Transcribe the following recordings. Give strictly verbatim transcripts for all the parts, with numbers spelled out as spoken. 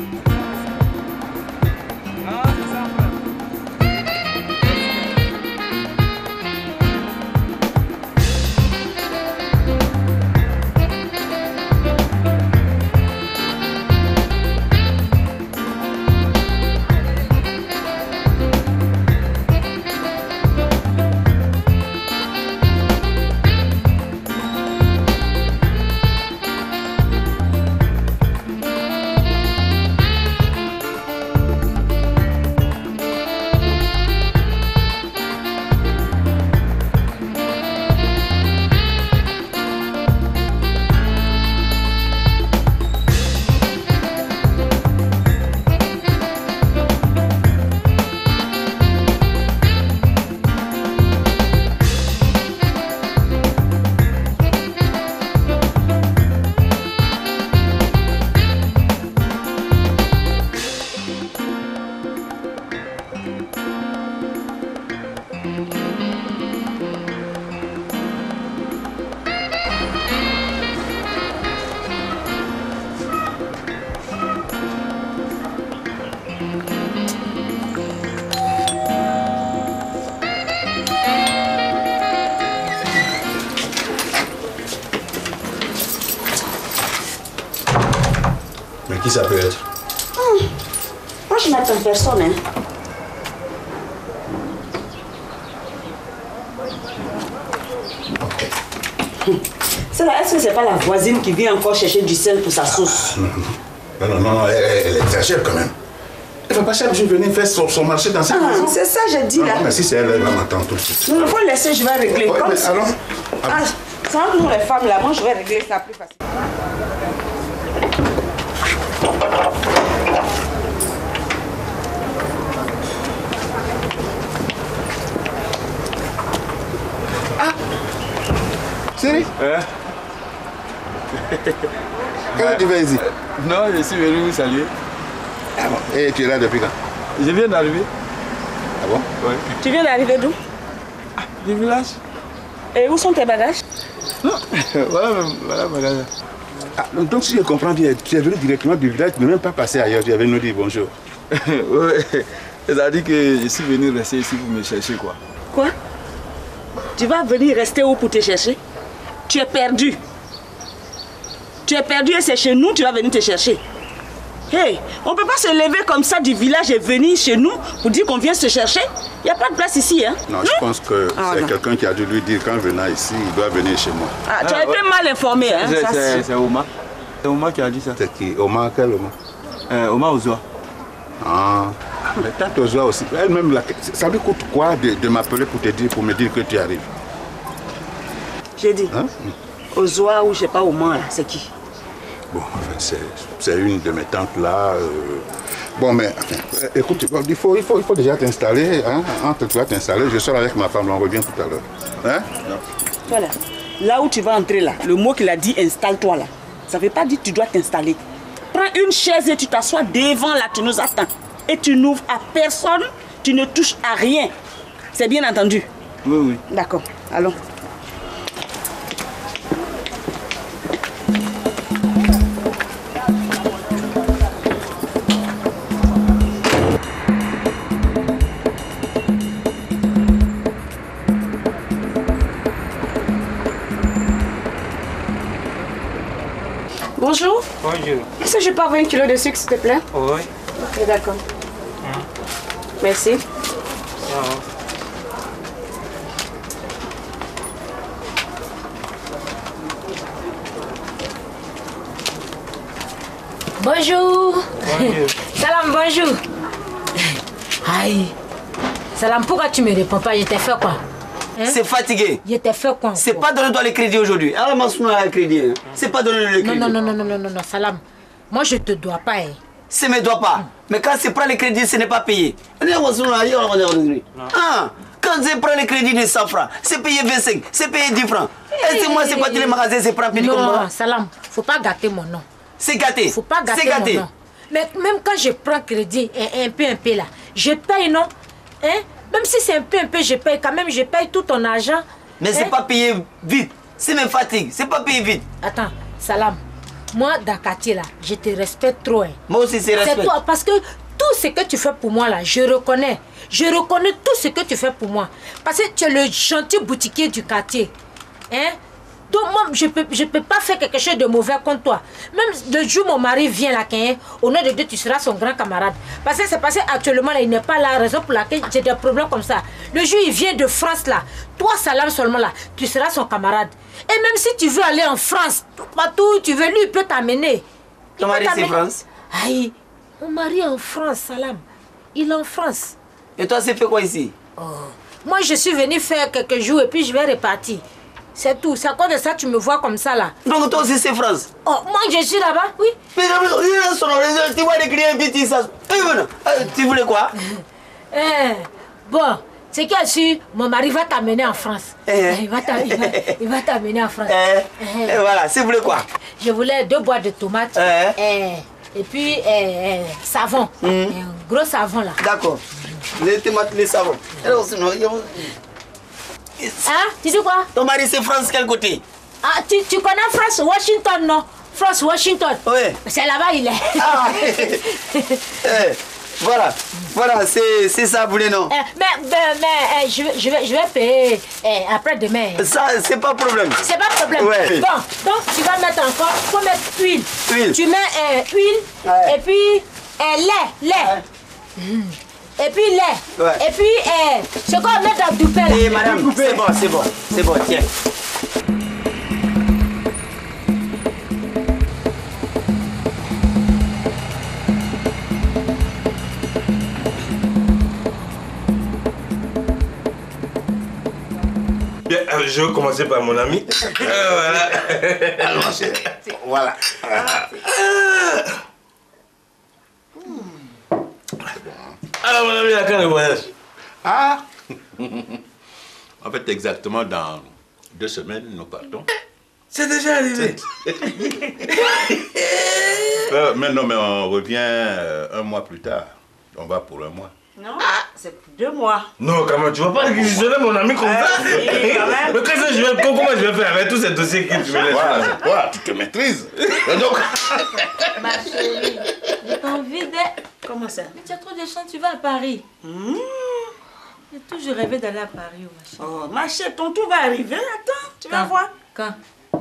Qui ça peut être? Hum. Moi, je n'attends personne. Hein. Hum. C'est là, est-ce que c'est pas la voisine qui vient encore chercher du sel pour sa sauce? Non, non, non, non, elle, elle exagère quand même. Elle va pas chaque jour venir faire son, son marché dans cette ah, maison. C'est ça, je dis non, là. Non, mais si c'est elle, elle va m'attendre tout de suite. Non, il faut laisser, je vais régler. Ouais, Comme mais ça. alors, ah, c'est entre nous les femmes là, moi je vais régler ça plus facile. Chérie, hein? Qu'est-ce que tu fais ici? Non, je suis venu vous saluer. Ah bon? Et tu es là depuis quand? Je viens d'arriver. Ah bon? Oui. Tu viens d'arriver d'où? Ah, du village. Et où sont tes bagages? Non, voilà, voilà mes bagages. Ah, donc si je comprends bien, tu es venu directement du village, tu n'es même pas passé ailleurs, tu es venu nous dire bonjour. Oui, c'est-à-dire que je suis venu rester ici pour me chercher quoi. Quoi? Tu vas venir rester où pour te chercher? Tu es perdu. Tu es perdu et c'est chez nous tu vas venir te chercher. Hey, on ne peut pas se lever comme ça du village et venir chez nous pour dire qu'on vient se chercher. Il n'y a pas de place ici. Hein? Non, non? Je pense que ah, c'est quelqu'un qui a dû lui dire qu'en venant ici, il doit venir chez moi. Ah, tu as ah, été ouais. mal informé. Hein? C'est Omar. C'est Omar qui a dit ça. C'est qui? Omar, quel Omar? euh, Omar Ozoa. Ah, mais tante Ozoa aussi. Elle-même, ça lui coûte quoi de, de m'appeler pour te dire, pour me dire que tu arrives? J'ai dit. Hein? Ozoa ou je sais pas Omar, c'est qui? Bon, enfin, c'est une de mes tantes là. Euh... Bon, mais enfin, écoute, il faut, il faut, il faut déjà t'installer. Hein? Entre toi t'installer, je sors avec ma femme, là, on revient tout à l'heure. Hein? Voilà. Là où tu vas entrer là, le mot qu'il a dit, installe-toi là. Ça ne veut pas dire que tu dois t'installer. Prends une chaise et tu t'assois devant là, tu nous attends. Et tu n'ouvres à personne, tu ne touches à rien. C'est bien entendu? Oui, oui. D'accord, allons. Bonjour. Bonjour. Est-ce que je peux avoir un kilo de sucre, s'il te plaît? Oui. Ok, d'accord. Hum. Merci. Ah. Bonjour. Bonjour. Salam, bonjour. Aïe. Salam, pourquoi tu me réponds pas? Je t'ai fait quoi? Hein? C'est fatigué. Je t'ai fait quoi? C'est pas donner toi le crédit aujourd'hui. Alors, moi, je le crédit. Hein. C'est pas donner le crédit. Non, non, non, non, non, non, non, Salam. Moi, je te dois pas. Hein. C'est me doit pas. Hum. Mais quand c'est prend le crédit, ce n'est pas payé. Ah, quand c'est prend le crédit de cent francs, c'est payé vingt-cinq, c'est payé dix francs. Et c'est moi, c'est pas tous les magasins, c'est prend payé comme moi. Non, Salam, faut pas gâter mon nom. C'est gâté. Faut pas gâter gâté. mon nom. Mais même quand je prends crédit, un, un peu, un peu là, je paye, non? Hein? Même si c'est un peu, un peu, je paye quand même, je paye tout ton argent. Mais hein? C'est pas payé vite. C'est mes fatigues, c'est pas payé vite. Attends, Salam, moi, dans le quartier, là, je te respecte trop. Hein. Moi aussi, c'est respect. C'est toi, parce que tout ce que tu fais pour moi, là, je reconnais. Je reconnais tout ce que tu fais pour moi. Parce que tu es le gentil boutiquier du quartier. Hein? Donc, moi, je ne peux, je peux pas faire quelque chose de mauvais contre toi. Même le jour où mon mari vient là, hein, au nom de Dieu, tu seras son grand camarade. Parce que c'est passé actuellement, là, il n'est pas là, raison pour laquelle j'ai des problèmes comme ça. Le jour où il vient de France, là, toi, Salam seulement, là, tu seras son camarade. Et même si tu veux aller en France, partout où tu veux, lui, il peut t'amener. Ton mari, c'est France? Aïe, mon mari est en France, Salam. Il est en France. Et toi, c'est fait quoi ici? Oh. Moi, je suis venu faire quelques jours et puis je vais repartir. C'est tout. C'est à cause de ça que tu me vois comme ça, là. Donc, toi aussi, c'est France? Oh, moi, je suis là-bas, oui. Mais tu vois écrire un petit ça. Tu voulais quoi? Eh, bon, c'est qu'il y a su, mon mari va t'amener en France. Eh. Il va t'amener en France. Eh. Eh. Et voilà, tu voulais quoi? Je voulais deux boîtes de tomates. Eh. Eh. Et puis, eh, eh, savon. Mm. Un gros savon, là. D'accord. Les tomates, les savons. Hein? Tu dis quoi? Ton mari, c'est France, quel côté? Ah, tu, tu connais France, Washington, non? France, Washington. Oui. C'est là-bas, il est. Ah. Eh. Voilà, voilà, c'est ça, vous voulez, non? Eh, mais mais, mais eh, je, vais, je, vais, je vais payer eh, après demain. Ça, c'est pas problème. C'est pas problème. Ouais. Bon, donc tu vas mettre encore, il faut mettre huile. Huile. Tu mets eh, huile, ouais. Et puis eh, lait, lait. Ouais. Mmh. Et puis lait. Ouais. Et puis eh, ce qu'on va mettre dans le doupé là. Eh, madame, c'est bon, c'est bon, c'est bon, tiens. Je vais commencer par mon ami. Euh, voilà. Alors, voilà. Alors, mon ami, à quand le voyage? Ah en fait, exactement dans deux semaines, nous partons. C'est déjà arrivé. euh, mais non, mais on revient euh, un mois plus tard. On va pour un mois. Non, ah, c'est pour deux mois. Non, quand même, tu vas pas réquisitionner mon ami comme ça. Oui, quand même. Mais qu'est-ce que je vais, comment je vais faire avec tous ces dossiers que tu me laisses? Voilà, voilà, tu te maîtrises. Et donc... Ma chérie, j'ai envie de... Comment ça? Mais tu as trop de chance, tu vas à Paris. Mmh. J'ai toujours rêvé d'aller à Paris, ma chérie. Oh, ma chérie, ton tour va arriver. Attends, tu vas Quand? voir. Quand?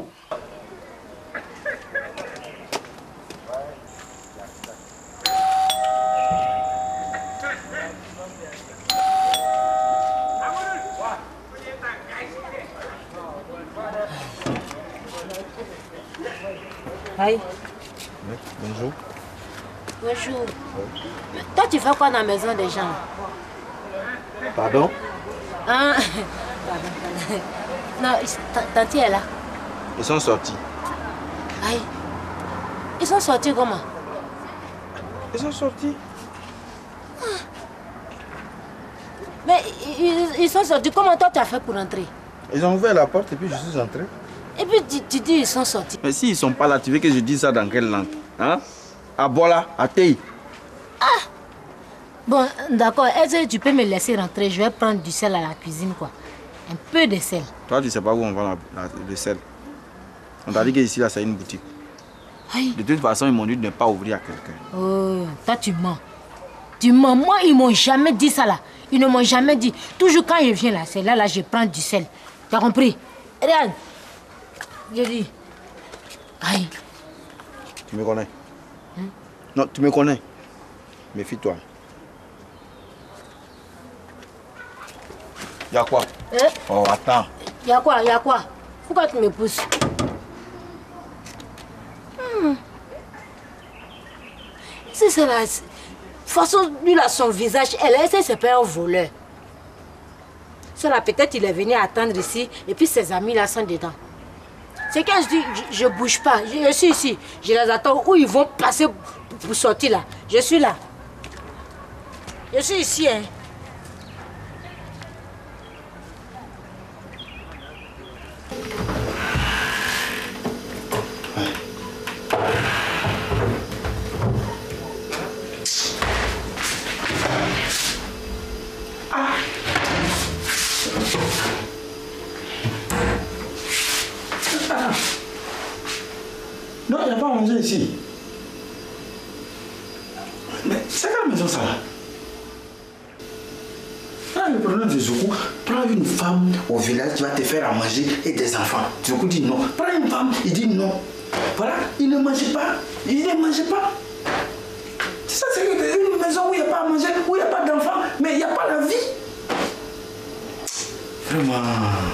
Aïe. Oui, bonjour. Bonjour. Oui. Toi, tu fais quoi dans la maison des gens? Pardon? Hein? Pardon, pardon. Non, Tanti est là. Ils sont sortis. Aïe. Ils sont sortis comment? Ils sont sortis. Ah. Mais ils, ils sont sortis. Comment toi tu as fait pour entrer? Ils ont ouvert la porte et puis je suis entré. Et puis tu, tu dis ils sont sortis. Mais s'ils ne sont pas là, tu veux que je dise ça dans quelle langue? Hein? À Bola, à Tei. Ah! Bon, d'accord. Est-ce que tu peux me laisser rentrer? Je vais prendre du sel à la cuisine, quoi. Un peu de sel. Toi, tu ne sais pas où on vend la, la, le sel. On t'a dit qu'ici, là, c'est une boutique. Aïe. De toute façon, ils m'ont dit de ne pas ouvrir à quelqu'un. Oh, toi, tu mens. Tu mens. Moi, ils ne m'ont jamais dit ça, là. Ils ne m'ont jamais dit. Toujours quand je viens là, c'est là, là, je prends du sel. Tu as compris? Regarde. Je dis. Aïe. Tu me connais? Hein? Non, tu me connais. Méfie-toi. Y'a quoi? Eh? Oh, attends. Y'a quoi? Y'a quoi? Pourquoi tu me pousses? Hmm. C'est ça là. De toute façon, lui là, son visage, elle a essayé, c'est pas un voleur. Ça là, peut-être il est venu attendre ici et puis ses amis là sont dedans. C'est quand je dis, je, je bouge pas, je, je suis ici. Je les attends où ils vont passer pour sortir là. Je suis là. Je suis ici, hein. Non, il n'a pas mangé. ici. Mais c'est quelle maison ça là? Ah, le problème de Zoukou, prends une femme au village qui va te faire à manger et des enfants. Zoukou dit non. Prends une femme, il dit non. Voilà, il ne mange pas. Il ne mange pas. C'est ça, c'est une maison où il n'y a pas à manger, où il n'y a pas d'enfants, mais il n'y a pas la vie. Vraiment.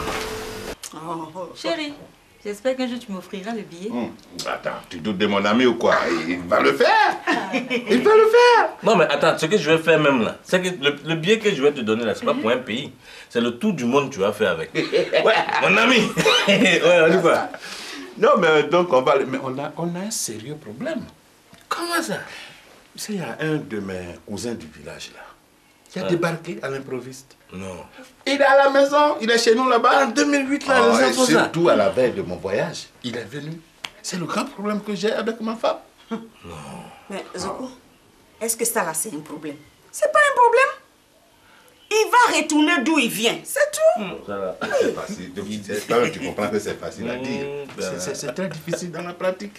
Oh, chérie, j'espère qu'un jour tu m'offriras le billet. Hum. Attends, tu doutes de mon ami ou quoi? Il va le faire. Il va le faire. Non mais attends, ce que je vais faire même là, c'est que le, le billet que je vais te donner là, c'est pas pour un pays. C'est le tour du monde que tu vas faire avec. Ouais, mon ami. Ouais, on dit quoi? Non mais donc on va... Mais on a, on a un sérieux problème. Comment ça? Tu sais, il y a un de mes cousins du village là, qui a Ah. débarqué à l'improviste. Non. Il est à la maison, il est chez nous là-bas. En deux mille huit là, Oh, les et enfants ça. surtout à la veille de mon voyage, il est venu. C'est le grand problème que j'ai avec ma femme. Mais Zoko, est-ce que ça là c'est un problème? C'est pas un problème. Il va retourner d'où il vient, c'est tout. Ça va. C'est facile. C'est pas que tu comprends que c'est facile à dire. Mmh, ben C'est- C'est c'est très difficile dans la pratique.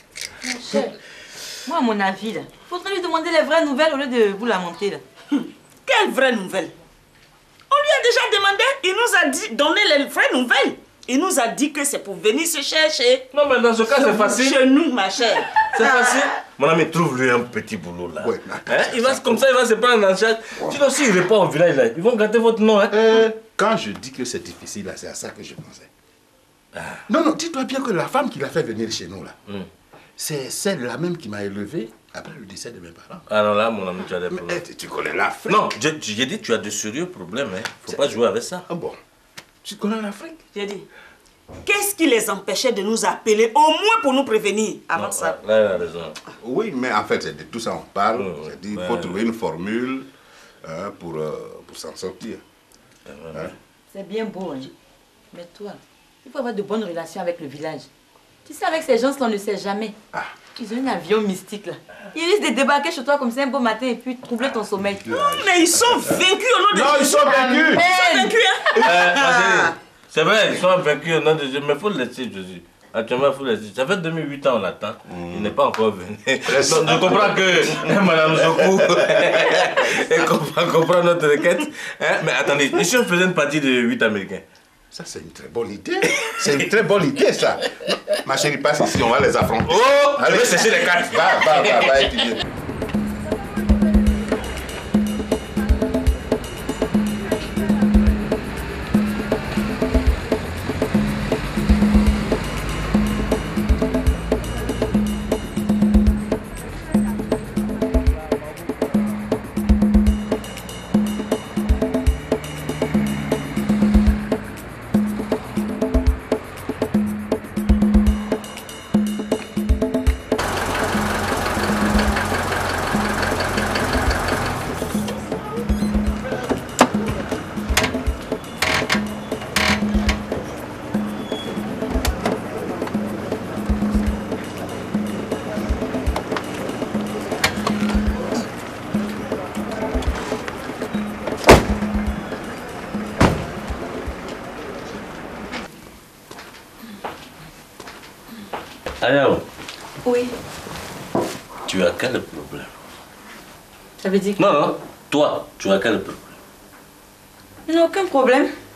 Moi, à mon avis, là, il faudrait lui demander les vraies nouvelles au lieu de vous la monter là. Quelle vraie nouvelle? On lui a déjà demandé, il nous a dit, donner les vraies nouvelles. Il nous a dit que c'est pour venir se chercher. Non mais dans ce cas c'est facile. Chez nous, ma chère. C'est facile. Mon ami, trouve-lui un petit boulot là. Ouais, mais attends, Hein? ça- Il va, ça- comme ça, il va se prendre en charge. Sinon, s'il répond au village là, ils vont gâter votre nom. Hein? Euh, quand je dis que c'est difficile, là, c'est à ça que je pensais. Non, non, dis-toi bien que la femme qui l'a fait venir chez nous, là, Mm. c'est celle-là même qui m'a élevé après le décès de mes parents. Ah non, là, mon ami, tu as des Mais problèmes. eh, tu connais l'Afrique. Non, j'ai j'ai dit tu as de sérieux problèmes. Hein. Faut pas jouer avec ça. Ah bon, tu connais l'Afrique? J'ai dit, qu'est-ce qui les empêchait de nous appeler, au moins pour nous prévenir avant Non, ça? là, il a raison. Oui, mais en fait, c'est de tout ça on parle. Mm, J'ai dit, il ouais. faut trouver une formule hein, pour, euh, pour s'en sortir. Hein? C'est bien beau, hein. Mais toi, il faut avoir de bonnes relations avec le village. Tu sais, avec ces gens, on ne sait jamais. Ah. Ils ont un avion mystique là. Ils risquent de débarquer chez toi comme ça un beau matin et puis troubler ton sommeil. Non, mais ils sont vaincus au nom de Non, ils Jésus. sont vaincus. Ils sont vaincus, hein? Euh, ma chérie, c'est vrai, ils sont vaincus au nom de Dieu, mais il faut le laisser, Jésus. Actuellement, il faut le laisser. Ça fait deux mille huit ans on l'attend. Il n'est pas encore venu. Donc, je comprends que Madame Zoukou elle comprend, comprend notre requête. Hein? Mais attendez, et si on faisait une partie de huit Américains? Ça, c'est une très bonne idée. C'est une très bonne idée, ça. Ma chérie, passe ici, on va les affronter. Oh, allez, je vais chercher les cartes. Va, va, va, va étudier. Ayao, Oui. tu as quel problème? Ça veut dire que... Non, non, toi, tu as quel problème? Je n'ai aucun problème.